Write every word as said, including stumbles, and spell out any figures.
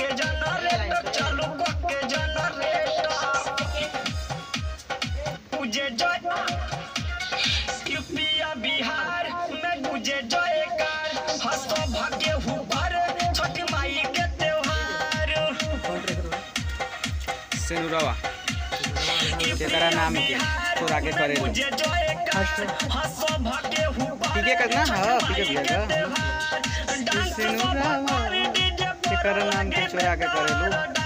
के जनरेटर चालू के जनरेटर पूजे जय यूपी बिहार में पूजे जयकार हंसो भाग्य हुबर छोटी माई के त्योहार सेनुरावा तेरा नाम के तोरा के करे लो ठीक है करना हां ठीक है भैया सेनुरावा तेरा नाम के चोरा के करे लो।